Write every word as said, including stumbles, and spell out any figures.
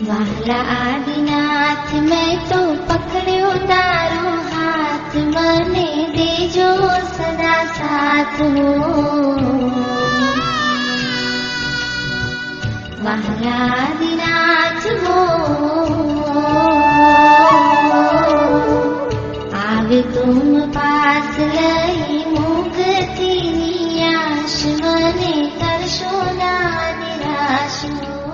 वाला आदिनाथ मैं तो पकड़ो तारो हाथ, मने देजो सदा साथ हो। वाला आदिनाथ हो आवे तुम पास लई मुक्ति नी आश, मने करशो ना निराश हो।